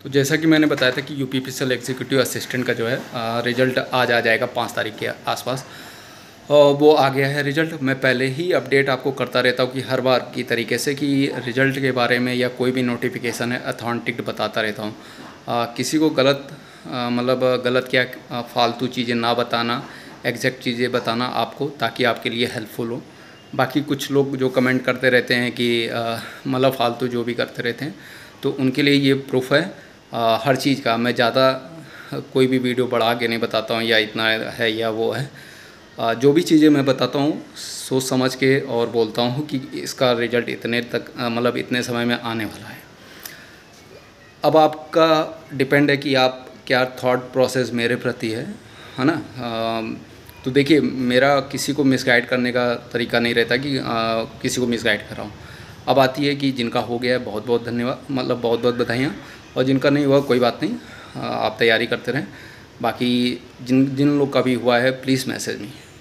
तो जैसा कि मैंने बताया था कि यूपीपीसीएल एग्जीक्यूटिव असिस्टेंट का जो है रिज़ल्ट आज आ जाएगा 5 तारीख के आसपास। वो आ गया है रिज़ल्ट। मैं पहले ही अपडेट आपको करता रहता हूँ कि हर बार की तरीके से कि रिज़ल्ट के बारे में या कोई भी नोटिफिकेशन है अथॉन्टिक बताता रहता हूँ। किसी को गलत गलत क्या फालतू चीज़ें ना बताना, एग्जैक्ट चीज़ें बताना आपको, ताकि आपके लिए हेल्पफुल हो। बाकी कुछ लोग जो कमेंट करते रहते हैं कि फालतू जो भी करते रहते हैं, तो उनके लिए ये प्रूफ है हर चीज़ का। मैं ज़्यादा कोई भी वीडियो बढ़ा के नहीं बताता हूँ या इतना है या वो है। जो भी चीज़ें मैं बताता हूँ सोच समझ के और बोलता हूँ कि इसका रिज़ल्ट इतने तक इतने समय में आने वाला है। अब आपका डिपेंड है कि आप क्या थॉट प्रोसेस मेरे प्रति है ना। तो देखिए, मेरा किसी को मिसगाइड करने का तरीका नहीं रहता कि किसी को मिसगाइड कर रहा हूँ। अब आती है कि जिनका हो गया है बहुत बहुत धन्यवाद, बहुत बहुत बधाइयाँ, और जिनका नहीं हुआ कोई बात नहीं, आप तैयारी करते रहें। बाकी जिन जिन लोग का भी हुआ है प्लीज़ मैसेज मी।